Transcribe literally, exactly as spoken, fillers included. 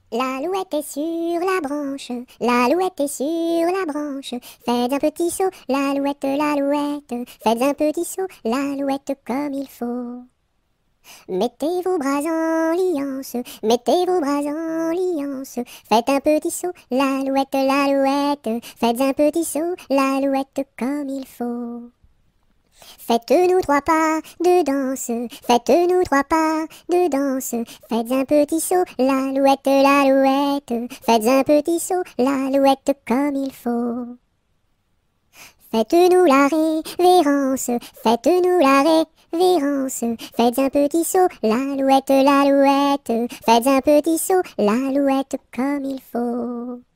L'alouette est sur la branche, l'alouette est sur la branche. Faites un petit saut, l'alouette, l'alouette. Faites un petit saut, l'alouette comme il faut. Mettez vos bras en liance, mettez vos bras en liance. Faites un petit saut, l'alouette, l'alouette. Faites un petit saut, l'alouette comme il faut. Faites-nous trois pas de danse, faites-nous trois pas de danse. Faites un petit saut, l'alouette, l'alouette. Faites un petit saut, l'alouette comme il faut. Faites-nous la révérence, faites-nous la révérence. Faites un petit saut, l'alouette, l'alouette. Faites un petit saut, l'alouette comme il faut.